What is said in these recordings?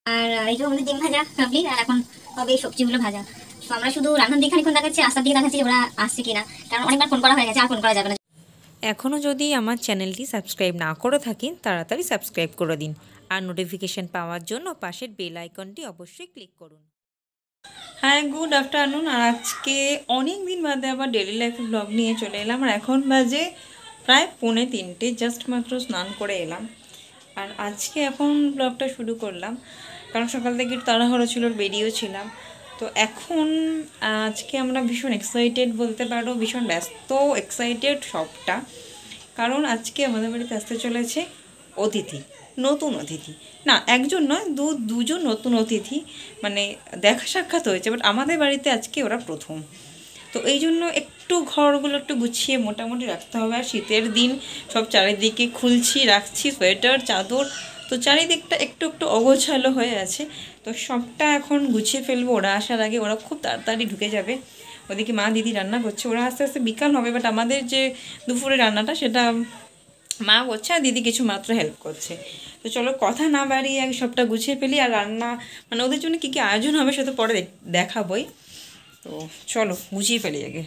আর এই যে আমাদের ডিম ভাজা কমপ্লিট, আর এখন হবে এই সবজিগুলো ভাজা। তো আমরা শুধু রান্নার দিকে খানিকক্ষণ দেখাচ্ছি, আসার দিকে দেখাচ্ছি যে ওরা আসছে কিনা, কারণ অনেকবার ফোন করা হয়ে গেছে, আর ফোন করা যাবে না। এখনও যদি আমার চ্যানেলটি সাবস্ক্রাইব না করে থাকেন তাড়াতাড়ি সাবস্ক্রাইব করে দিন, আর নোটিফিকেশান পাওয়ার জন্য পাশের বেল আইকনটি অবশ্যই ক্লিক করুন। হ্যাঁ, গুড আফটারনুন। আর আজকে অনেক দিন বাদে আবার ডেলি লাইফে ব্লগ নিয়ে চলে এলাম। আর এখন বাজে প্রায় 2:45, জাস্ট মাত্র স্নান করে এলাম। আর আজকে এখন ব্লগটা শুরু করলাম, কারণ সকাল থেকে একটু তাড়াহুড়ো ছিল, বেরিয়েও ছিলাম। তো এখন আজকে আমরা ভীষণ এক্সাইটেড বলতে পারো, ভীষণ ব্যস্ত, এক্সাইটেড সবটা। কারণ আজকে আমাদের বাড়িতে আসতে চলেছে অতিথি, নতুন অতিথি। না, একজন নয়, দুজন নতুন অতিথি, মানে দেখা সাক্ষাৎ হয়েছে, বাট আমাদের বাড়িতে আজকে ওরা প্রথম। তো এই জন্য একটু ঘরগুলো একটু গুছিয়ে মোটামুটি রাখতে হবে। আর শীতের দিন সব চারিদিকে খুলছি, রাখছি, সোয়েটার, চাদর, তো চারিদিকটা একটু একটু অগোছালো হয়ে আছে। তো সবটা এখন গুছিয়ে ফেলবো ওরা আসার আগে। ওরা খুব তাড়াতাড়ি ঢুকে যাবে। ওদিকে মা দিদি রান্না করছে, ওরা আস্তে আস্তে বিকাল হবে, বাট আমাদের যে দুপুরে রান্নাটা সেটা মা করছে আর দিদি কিছু মাত্র হেল্প করছে। তো চলো কথা না বাড়িয়ে আগে সবটা গুছিয়ে ফেলি। আর রান্না মানে ওদের জন্য কী কী আয়োজন হবে সেটা পরে দেখাবই। তো চলো গুছিয়ে ফেলি আগে।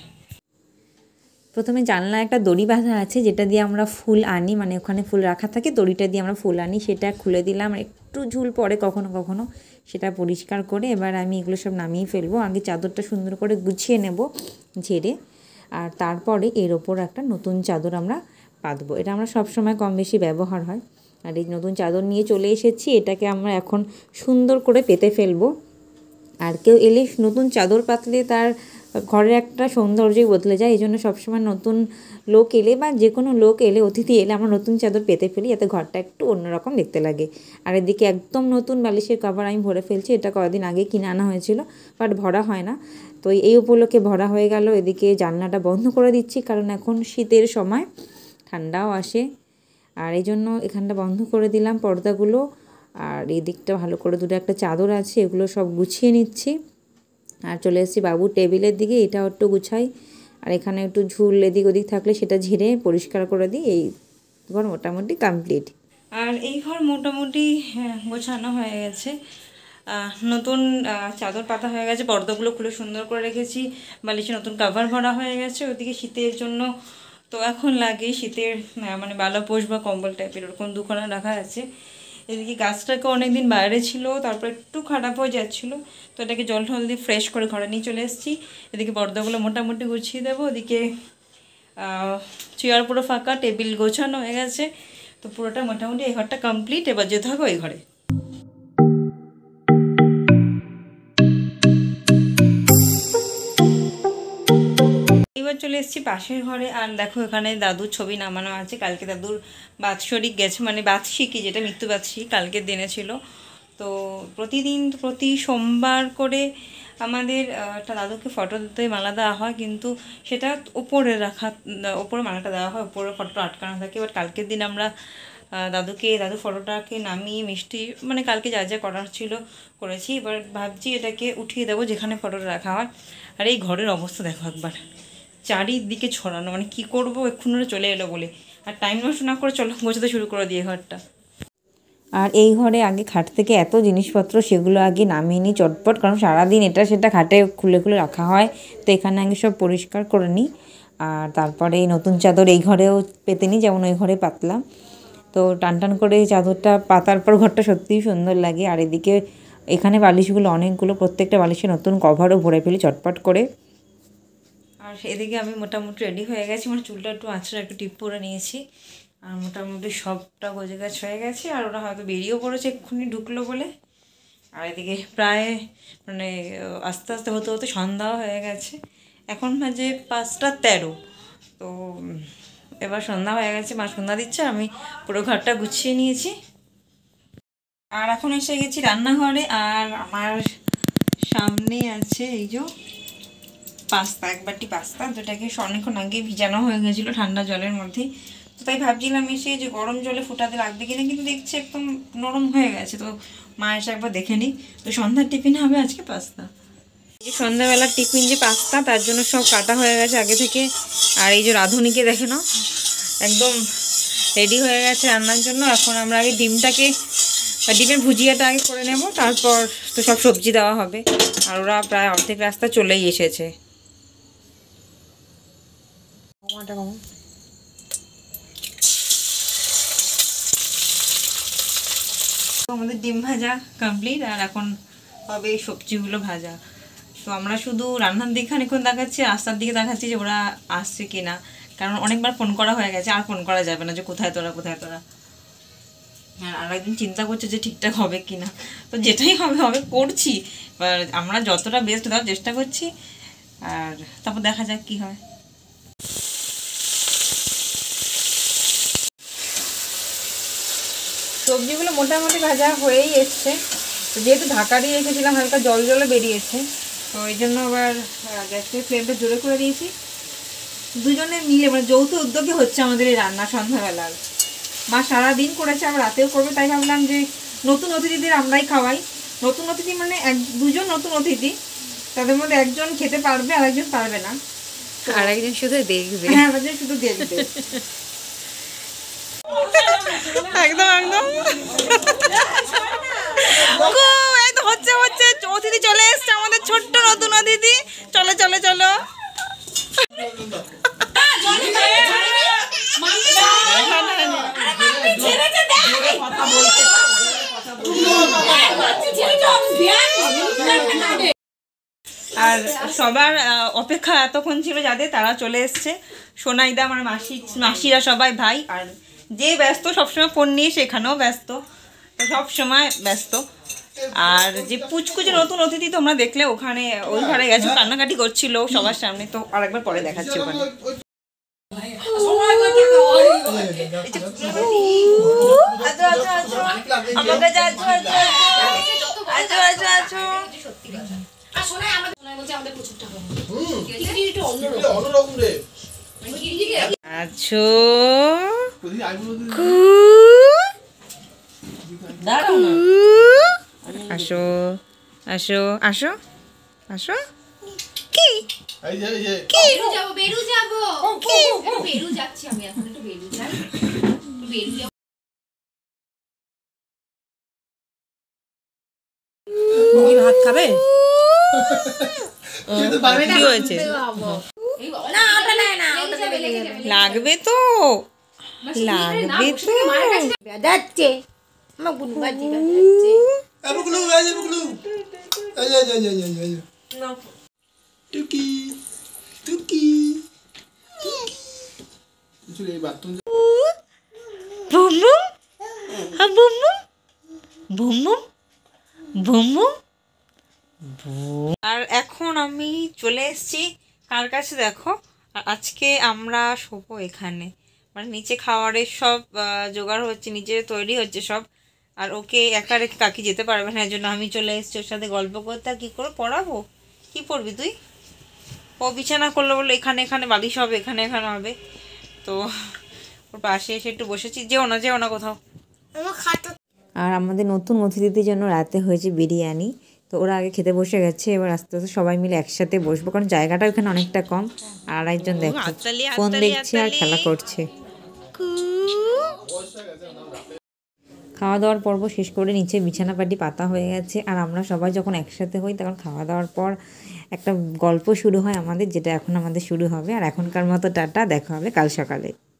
প্রথমে জানলা একটা দড়ি বাঁধা আছে, যেটা দিয়ে আমরা ফুল আনি, মানে ওখানে ফুল রাখা থাকে, দড়িটা দিয়ে আমরা ফুল আনি, সেটা খুলে দিলাম। একটু ঝুল পড়ে কখনো কখনো, সেটা পরিষ্কার করে এবার আমি এগুলো সব নামিয়ে ফেলবো। আগে চাদরটা সুন্দর করে গুছিয়ে নেব ঝেড়ে, আর তারপরে এর ওপর একটা নতুন চাদর আমরা পাতবো। এটা আমরা সবসময় কম বেশি ব্যবহার হয়। আর এই নতুন চাদর নিয়ে চলে এসেছি, এটাকে আমরা এখন সুন্দর করে পেতে ফেলবো। আর কেউ এলে নতুন চাদর পাতলে তার ঘরের একটা সৌন্দর্যই বদলে যায়। এই জন্য সবসময় নতুন লোক এলে বা যে কোনো লোক এলে, অতিথি এলে আমরা নতুন চাদর পেতে ফেলি, যাতে ঘরটা একটু অন্যরকম দেখতে লাগে। আর এদিকে একদম নতুন বালিশের কভার আমি ভরে ফেলছি। এটা কয়েকদিন আগে কিনে আনা হয়েছিল, বাট ভরা হয় না, তো এই উপলক্ষে ভরা হয়ে গেল। এদিকে জানলাটা বন্ধ করে দিচ্ছি, কারণ এখন শীতের সময়, ঠান্ডাও আসে। আর এই জন্য এখানটা বন্ধ করে দিলাম পর্দাগুলো। আর এই দিকটা ভালো করে দুটো একটা চাদর আছে, এগুলো সব গুছিয়ে নিচ্ছি। আর চলে এসেছি বাবুর টেবিলের দিকে, এটাও একটু গুছাই। আর এখানে একটু ঝুল এদিক ওদিক থাকলে সেটা ঝেড়ে পরিষ্কার করে দিই। এই ঘর মোটামুটি কমপ্লিট। আর এই ঘর মোটামুটি গোছানো হয়ে গেছে। নতুন চাদর পাতা হয়ে গেছে, পর্দাগুলো খুলে সুন্দর করে রেখেছি, বালিশে নতুন কভার ভরা হয়ে গেছে। ওদিকে শীতের জন্য তো এখন লাগে শীতের মানে বালাপোষ বা কম্বল টাইপের ওরকম দুখানা রাখা আছে। এদিকে গাছটাকে অনেকদিন বাইরে ছিল, তারপর একটু খারাপ হয়ে যাচ্ছিলো, তো এটাকে জল ঠল দিয়ে ফ্রেশ করে ঘরে নিয়ে চলে এসেছি। এদিকে পর্দাগুলো মোটামুটি গুছিয়ে দেবো। ওদিকে চেয়ার পুরো ফাঁকা, টেবিল গোছানো হয়ে গেছে। তো পুরোটা মোটামুটি এই ঘরটা কমপ্লিট। এবার যেতে হবে ওই ঘরে। এবার চলে এসেছি পাশের ঘরে। আর দেখো এখানে দাদুর ছবি নামানো আছে। কালকে দাদুর বাৎসরিক গেছে, মানে বার্ষিকী, যেটা মৃত্যুবার্ষিকী কালকের দিনে ছিল। তো প্রতিদিন প্রতি সোমবার করে আমাদের একটা দাদুকে ফটো দিতে মালা দেওয়া হয়, কিন্তু সেটা ওপরে রাখা, ওপরে মালাটা দেওয়া হয়, ওপরে ফটোটা আটকানো থাকে। এবার কালকের দিন আমরা দাদুর ফটোটাকে নামিয়ে মিষ্টি, মানে কালকে যা যা করার ছিল করেছি। এবার ভাবছি এটাকে উঠিয়ে দেবো যেখানে ফটোটা রাখা হয়। আর এই ঘরের অবস্থা দেখো একবার, চারিদিকে ছড়ানো, মানে কি করব, এক্ষুনি চলে এলো বলে। আর টাইম নষ্ট না করে চলো গোছাতে শুরু করে দিয়ে ঘরটা। আর এই ঘরে আগে খাট থেকে এত জিনিসপত্র, সেগুলো আগে নামিয়ে নিই চটপট, কারণ সারাদিন এটা সেটা খাটে খুলে খুলে রাখা হয়। তো এখানে আগে সব পরিষ্কার করে নিই। আর তারপরে এই নতুন চাদর এই ঘরেও পেতে নিই, যেমন ওই ঘরে পাতলাম। তো টান টান করে এই চাদরটা পাতার পর ঘরটা সত্যিই সুন্দর লাগে। আর এদিকে এখানে বালিশগুলো অনেকগুলো, প্রত্যেকটা বালিশে নতুন কভারও ভরে ফেলি চটপট করে। আর এদিকে আমি মোটামুটি রেডি হয়ে গেছি, মানে চুলটা একটু আঁচড়া একটু টিপ করে নিয়েছি। আর মোটামুটি সবটা গোজে গাছ হয়ে গেছে। আর ওরা হয়তো বেরিয়েও পড়েছে এক্ষুনি ঢুকলো বলে। আর এদিকে প্রায় মানে আস্তে আস্তে হতে হতে সন্ধ্যাও হয়ে গেছে। এখন বাজে 5:13। তো এবার সন্ধ্যা হয়ে গেছে, মা সন্ধ্যা দিচ্ছে, আমি পুরো ঘরটা গুছিয়ে নিয়েছি। আর এখন এসে গেছি রান্নাঘরে। আর আমার সামনে আছে এই যে পাস্তা, এক বাটি পাস্তা, যেটাকে অনেকক্ষণ আগে ভিজানো হয়ে গেছিলো ঠান্ডা জলের মধ্যে। তো তাই ভাবছিলাম এসে যে গরম জলে ফোটাতে লাগবে কিনা, কিন্তু দেখছি একদম নরম হয়ে গেছে। তো মা এসে একবার দেখে নিই। তো সন্ধ্যার টিফিন হবে আজকে পাস্তা। এই যে সন্ধ্যাবেলার টিফিন যে পাস্তা, তার জন্য সব কাটা হয়ে গেছে আগে থেকে। আর এই যে রাঁধুনিকে দেখে নাও, একদম রেডি হয়ে গেছে রান্নার জন্য। এখন আমরা আগে ডিমটাকে আর ডিমের ভুজিয়াটা আগে করে নেব, তারপর তো সব সবজি দেওয়া হবে। আর ওরা প্রায় অর্ধেক রাস্তা চলেই এসেছে। আমাদের ডিম ভাজা কমপ্লিট, আর এখন হবে এই সবজিগুলো ভাজা। তো আমরা শুধু রান্নার দিকে খানিক্ষণ দেখাচ্ছি, রাস্তার দিকে দেখাচ্ছি যে ওরা আসছে কিনা, কারণ অনেকবার ফোন করা হয়ে গেছে, আর ফোন করা যাবে না যে কোথায় তোরা কোথায় তোরা। আর একদিন চিন্তা করছে যে ঠিকঠাক হবে কিনা, তো যেটাই হবে হবে করছি, আমরা যতটা বেস্ট দেওয়ার চেষ্টা করছি, আর তারপর দেখা যাক কি হয়। সবজিগুলো মোটামুটি ভাজা হয়েই এসছে, তো যেহেতু ঢাকা দিয়ে রেখেছিলাম হালকা জল জলে বেরিয়েছে, তো এই জন্য আবার গ্যাসের ফ্লেমটা জোরে করে দিয়েছি। দুজনে মিলে মানে যৌথ উদ্যোগে হচ্ছে আমাদের এই রান্না সন্ধ্যাবেলার। মা সারাদিন করেছে, আবার রাতেও করবে, তাই ভাবলাম যে নতুন অতিথিদের আমরাই খাওয়াই। নতুন অতিথি মানে দুজন নতুন অতিথি, তাদের মধ্যে একজন খেতে পারবে আর একজন পারবে না, আর একজন শুধু দেখবে। হ্যাঁ, একজন শুধু দেখবে। একদম একদম হচ্ছে হচ্ছে অতিথি চলে এসছে, আমাদের ছোট্ট নতুন অতিথি। চলো চলো চলো, আর সবার অপেক্ষা এতক্ষণ ছিল যাদের, তারা চলে এসছে। সোনাইদা, আমার মাসিরা সবাই, ভাই, আর যে ব্যস্ত সবসময় ফোন নিয়ে সেখানেও ব্যস্ত, সব সময় ব্যস্ত। আর যে পুচকুচে নতুন অতিথি তোমরা দেখলে ওখানে ওই ঘরে গেছে, কান্নাকাটি করছিল সবার সামনে, তো আরেকবার পরে দেখাচ্ছি ওখানে। আছো আসো আসো আসো আসো, কি বেরু যাবো বেরু যাচ্ছি আমি এখন, একটু বেরু যাই, বেরু যাবো। ভাত খাবে? কি হয়েছে? লাগবে তো, লাগবে তো। যাচ্ছে আমার গুনবাজি আর এখন আমি চলে এসেছি কার কাছে দেখো, আর আজকে আমরা শোবো এখানে, মানে নিচে খাওয়ারের সব জোগাড় হচ্ছে, নিচে তৈরি হচ্ছে সব। আর ওকে একা রেখে কাকি যেতে পারবে না, এই জন্য আমি চলে এসেছি ওর সাথে গল্প করতে। আর কী করে পড়াবো, কী পড়বি তুই? ও বিছানা করলো, বললো এখানে এখানে বালিশ হবে, এখানে এখানে হবে, তো ওর পাশে এসে একটু বসেছি। যেও না কোথাও। আর আমাদের নতুন অতিথিদের জন্য রাতে হয়েছে বিরিয়ানি, তো ওরা আগে খেতে বসে গেছে, এবার আস্তে আস্তে সবাই মিলে একসাথে বসবো, কারণ জায়গাটা ওখানে অনেকটা কম। আর একজন দেখো ফোন দেখছে আর খেলা করছে। খাওয়া দাওয়ার পর্ব শেষ করে নিচে বিছানা পাটি পাতা হয়ে গেছে, আর আমরা সবাই যখন একসাথে হই তখন খাওয়া দাওয়ার পর একটা গল্প শুরু হয় আমাদের, যেটা এখন আমাদের শুরু হবে। আর এখনকার মতো টাটা, দেখা হবে কাল সকালে।